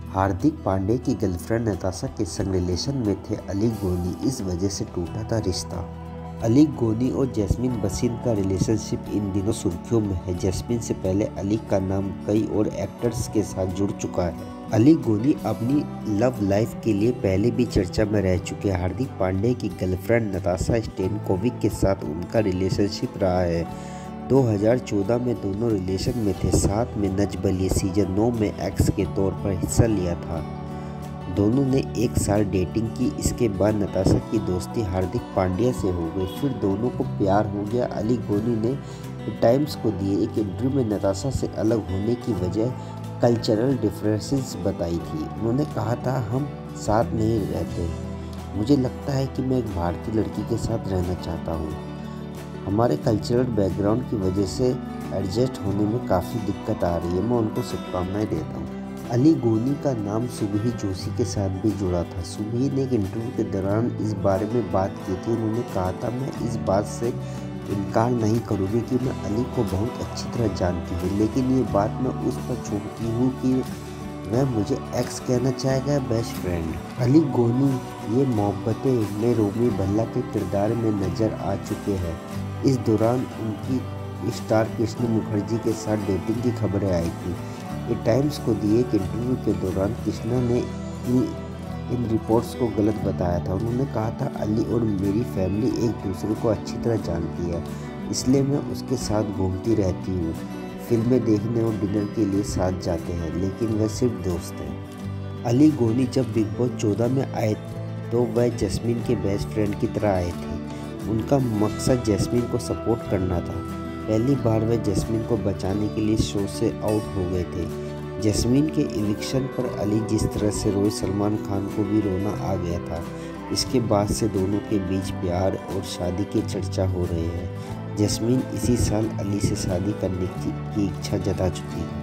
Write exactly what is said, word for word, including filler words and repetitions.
हार्दिक पांड्या की गर्लफ्रेंड नताशा के संग रिलेशन में थे अली गोनी, इस वजह से टूटा था रिश्ता। अली गोनी और जैस्मीन बसीन का रिलेशनशिप इन दिनों सुर्खियों में है। जैस्मीन से पहले अली का नाम कई और एक्टर्स के साथ जुड़ चुका है। अली गोनी अपनी लव लाइफ के लिए पहले भी चर्चा में रह चुके हैं। हार्दिक पांड्या की गर्लफ्रेंड नताशा स्टेनकोविक के साथ उनका रिलेशनशिप रहा है। दो हज़ार चौदह में दोनों रिलेशन में थे। साथ में नच बलिए सीजन नौ में एक्स के तौर पर हिस्सा लिया था। दोनों ने एक साल डेटिंग की। इसके बाद नताशा की दोस्ती हार्दिक पांड्या से हो गई, फिर दोनों को प्यार हो गया। अली गोनी ने टाइम्स को दिए एक इंटरव्यू में नताशा से अलग होने की वजह कल्चरल डिफरेंसेस बताई थी। उन्होंने कहा था, हम साथ नहीं रहते। मुझे लगता है कि मैं एक भारतीय लड़की के साथ रहना चाहता हूँ। हमारे कल्चरल बैकग्राउंड की वजह से एडजस्ट होने में काफ़ी दिक्कत आ रही है। मैं उनको शुभकामनाएं देता हूँ। अली गोनी का नाम सुबही जोशी के साथ भी जुड़ा था। सुबही ने एक इंटरव्यू के दौरान इस बारे में बात की थी। उन्होंने कहा था, मैं इस बात से इनकार नहीं करूँगी कि मैं अली को बहुत अच्छी तरह जानती हूँ, लेकिन ये बात मैं उस पर छोड़ती हूँ कि वह मुझे एक्स कहना चाहेगा, बेस्ट फ्रेंड। अली गोनी ये मोहब्बतें में रोमी भल्ला के किरदार में नज़र आ चुके हैं। इस दौरान उनकी स्टार कृष्ण मुखर्जी के साथ डेटिंग की खबरें आई थी। ये टाइम्स को दिए एक इंटरव्यू के दौरान कृष्णा ने इन रिपोर्ट्स को गलत बताया था। उन्होंने कहा था, अली और मेरी फैमिली एक दूसरे को अच्छी तरह जानती है, इसलिए मैं उसके साथ घूमती रहती हूँ। फिल्में देखने और डिनर के लिए साथ जाते हैं, लेकिन वह सिर्फ दोस्त हैं। अली गोनी जब बिग बॉस चौदह में आए तो वह जैस्मीन के बेस्ट फ्रेंड की तरह आए थे। उनका मकसद जैस्मीन को सपोर्ट करना था। पहली बार वह जैस्मीन को बचाने के लिए शो से आउट हो गए थे। जैस्मीन के इविक्शन पर अली जिस तरह से रोए, सलमान खान को भी रोना आ गया था। इसके बाद से दोनों के बीच प्यार और शादी की चर्चा हो रही है। जैस्मीन इसी साल अली से शादी करने की इच्छा जता चुकी है।